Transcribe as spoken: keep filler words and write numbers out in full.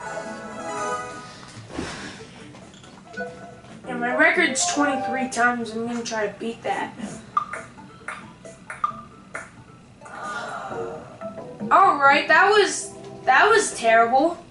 And my record's twenty-three times. I'm gonna try to beat that. Alright, that was that was terrible.